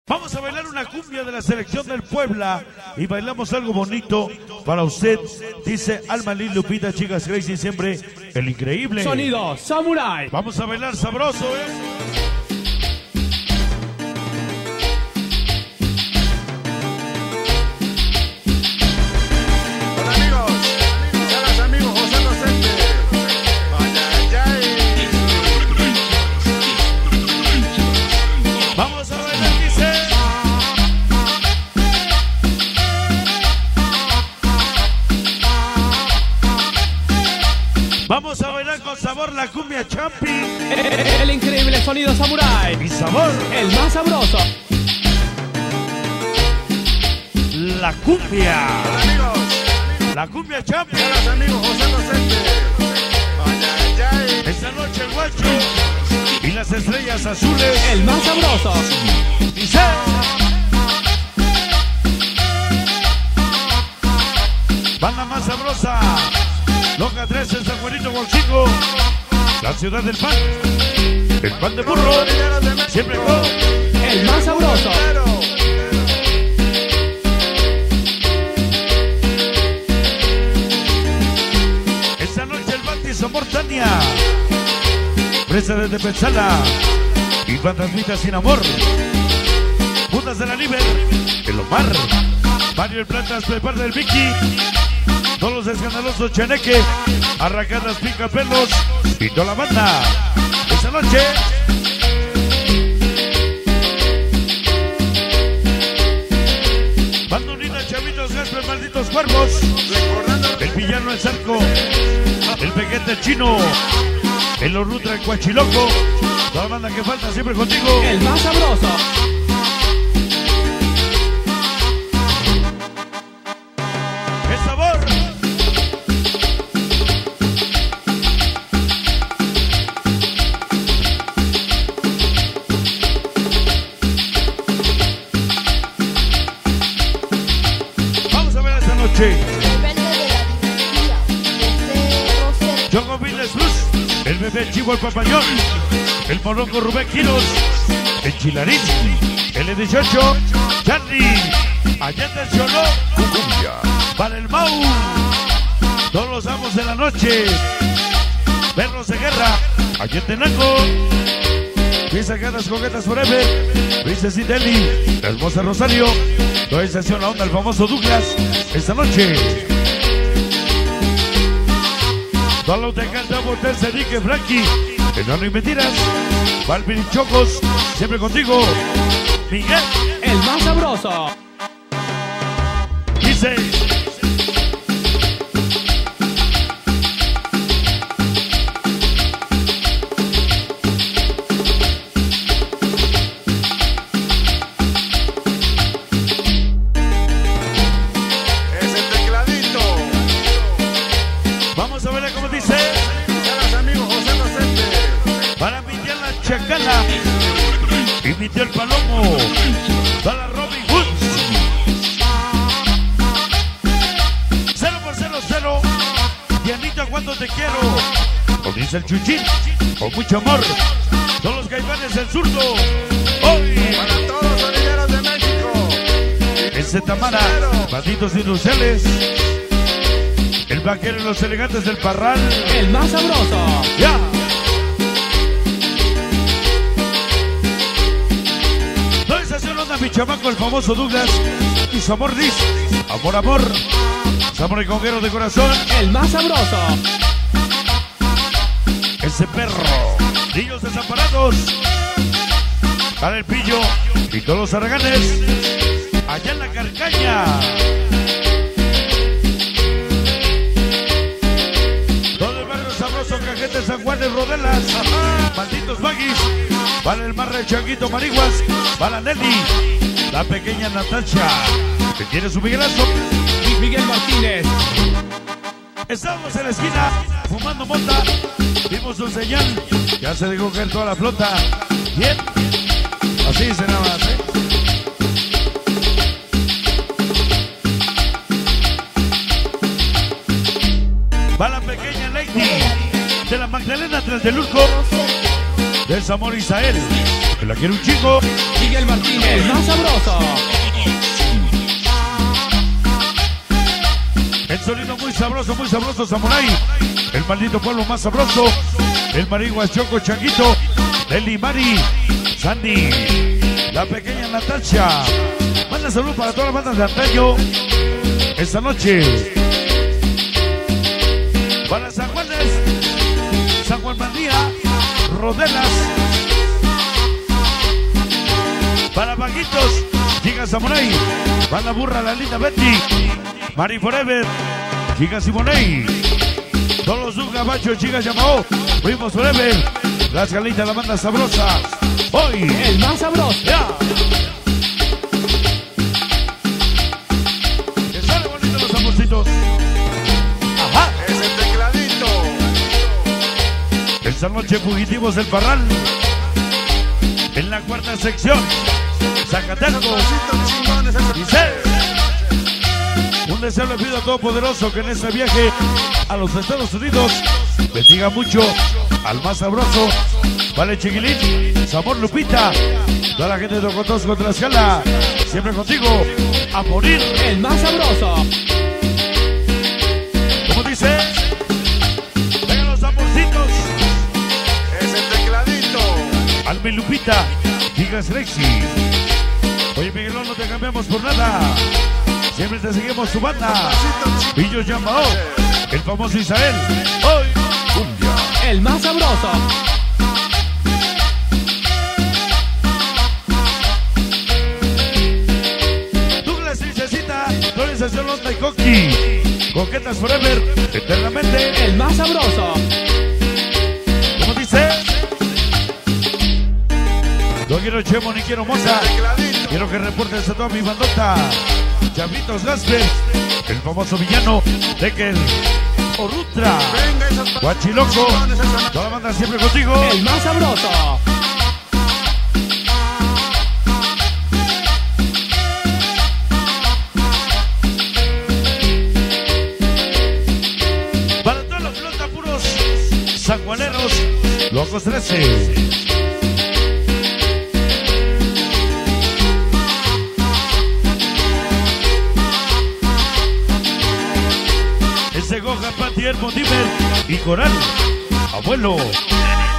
Vamos a bailar una cumbia de la selección del Puebla y bailamos algo bonito para usted. Dice Alma Lil, Lupita, Chicas Crazy, siempre el increíble Sonido Samurai. Vamos a bailar sabroso, Vamos a bailar con sabor la cumbia champi. El increíble Sonido Samurai. Mi sabor, el más sabroso. La cumbia. Hola, amigos. La cumbia champi. Hola, amigos, José Docente. Esta noche el guacho y las estrellas azules. El más sabroso. Dice. Banda más sabrosa. Loca 13, San Juanito Bolsico, la ciudad del pan, el pan de burro, siempre con el más sabroso. Esta noche el Batis Amor Tania, presa desde Pensala y fantasmitas sin amor, putas de la Liber, el Omar, Mario el Plantas, prepara del Vicky. Todos los escandalosos Cheneque, arrancadas picapelos y toda la banda. Esta noche Banda unida, chavitos, gaspes, malditos cuervos. El villano, el zarco, el pequete chino, el orrutra, el cuachiloco. Toda la banda que falta siempre contigo. El más sabroso. ¡Qué sabor! Rebelde de la dinastía, Choco Viles Luz, el bebé Chivo el Papayón, el Morroco Rubén Quiros, el Chilarín, el E18, Charlie, Allende el Cholo, Cucumbia, para el Mau, todos los amos de la noche, perros de guerra, Allende Naco, Pisa Ganas Coquetas Forever, Princess Deli, la hermosa Rosario, toda estación la onda, el famoso Douglas, esta noche. Solo te canta Botel, Cedique, Frankie, Enano y Mentiras, Balvin y Chocos, siempre contigo, Miguel, el más sabroso. Dice. Chacala y mi tío el Palomo para Robin Hoods 0 por 0 Dianita cuando te quiero o dice el Chuchín con mucho amor son los Caifanes del Zurdo hoy para todos los sonideros de México ese Tamara Malditos Inusuales el Vaquero y los Elegantes del Parral el más sabroso ya. Mi chamaco, el famoso Douglas y su amor dice amor, Samurai Conguero de corazón, el más sabroso, ese perro, niños desamparados, para el Pillo y todos los araganes, allá en la Carcaña, todo el barrio sabroso, Cajete, San Juan, Rodelas, malditos baggies, para el Marra, el Changuito, Mariguas, para Nelly, la pequeña Natacha, que tiene su Miguelazo. Y Miguel Martínez. Estamos en la esquina, fumando mota, vimos un señal, ya se dejó caer toda la flota. Bien, así dice nada más, Va la pequeña Lady, de la Magdalena Tlatelolco, del Zamor Isael, que la quiere un chico. Miguel Martínez, más sabroso. muy sabroso, Samurai. El maldito pueblo más sabroso. El Mariguas Choco Changuito. Deli Mari. Sandy. La pequeña Natasha. Manda salud para todas las bandas de antaño. Esta noche. Para San Juanes. San Juan Mandía. Rodelas. Para Vaguitos. Giga Samurai. Banda Burra, la linda Betty. Mari Forever. Giga Simonei. Todos los un gabacho, Giga Yamao. Primos Forever. Las galitas, la banda sabrosa. Hoy. El más sabroso. Ya. Que sale bonito los amorcitos. Ajá. Es el tecladito. Esta noche fugitivos del Parral. En la cuarta sección. Zacatecos. Pasitos chingones, ese Dice. Un deseo le pido a Todopoderoso que en este viaje a los Estados Unidos bendiga mucho al más sabroso. Vale, Chiquilín, Sabor Lupita, toda la gente de Ocotos contra la escala. Siempre contigo, a morir. El más sabroso. Como dice, vengan los amorcitos. es el tecladito. Almi Lupita, Gigas Rexy. Oye, Miguelón, no te cambiamos por nada. Siempre te seguimos tu banda. Pasitos Pillo Yamao, el famoso Israel. Hoy, cumbia. El más sabroso. Douglas Princesita, Florización Londa y Coqui. Coquetas Forever, eternamente. El más sabroso. Como dice, no quiero Chemo ni quiero Moza. tecladito. Quiero que reportes a toda mi bandota. Chavitos Gasper, el famoso villano Tekel, Orutra, Venga, esos pasitos Guachiloco, chingones, esa toda la banda siempre contigo. El más sabroso. Para toda la flota puros sanjuaneros, Locos 13. Ese Goja, Pati, Elmo, Dimmer y Coral, abuelo.